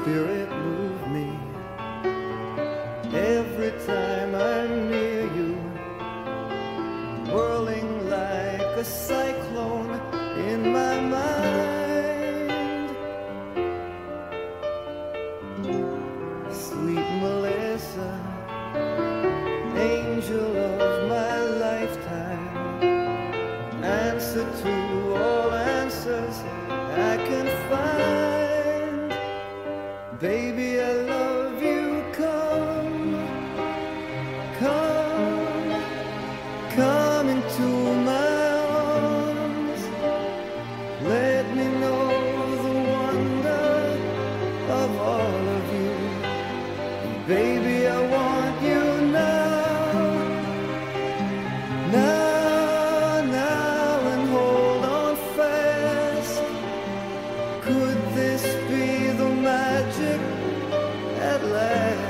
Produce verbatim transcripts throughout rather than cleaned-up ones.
spirit move me every time I'm near you, whirling like a cyclone in my mind. Sweet Melissa, angel of my lifetime, answer to all answers I can find. Baby, I love you, come, come, come into my arms. Let me know the wonder of all of you. Baby, I want you now, now, now, and hold on fast. Could this be the magic at last?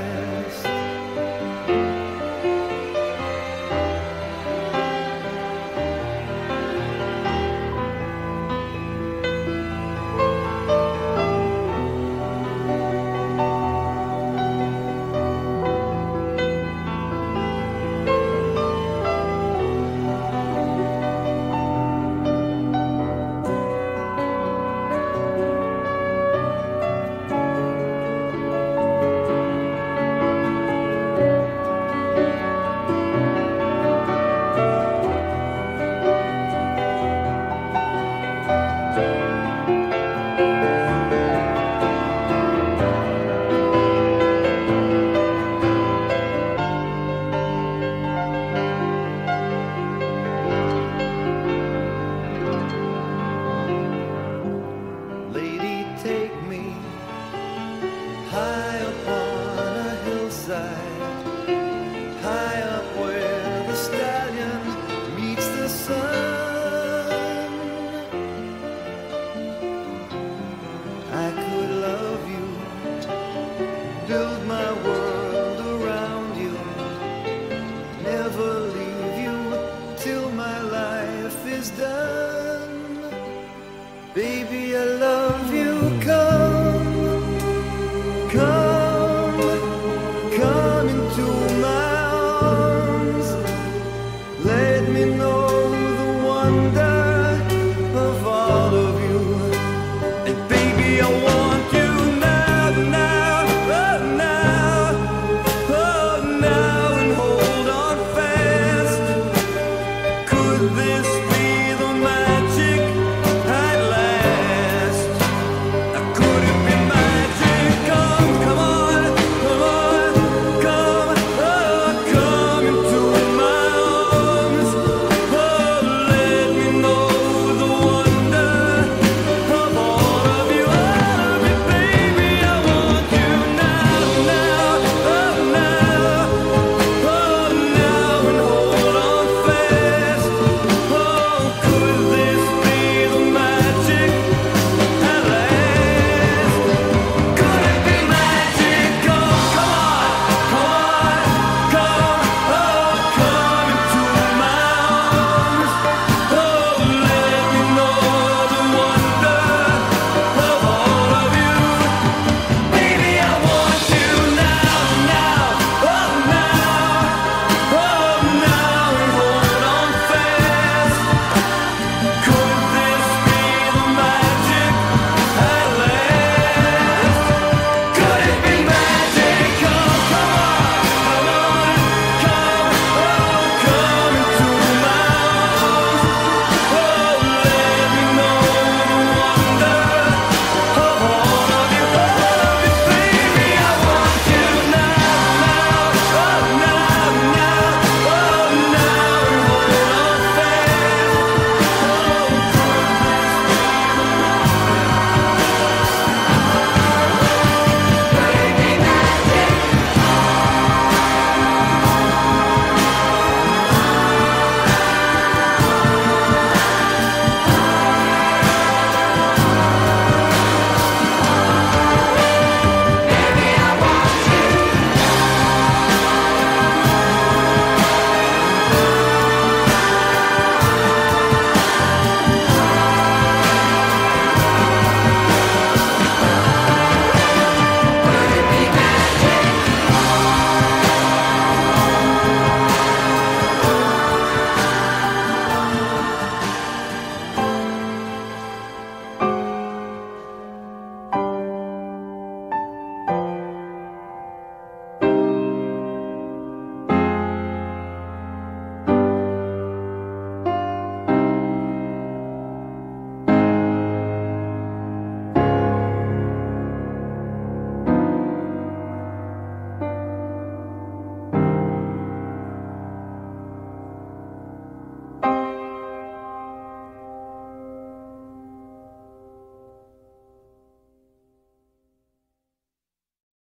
Lady, take me high upon a hillside, high up where the stallion meets the sun. I could love you, build my world around you, never leave you till my life is done. Baby, I love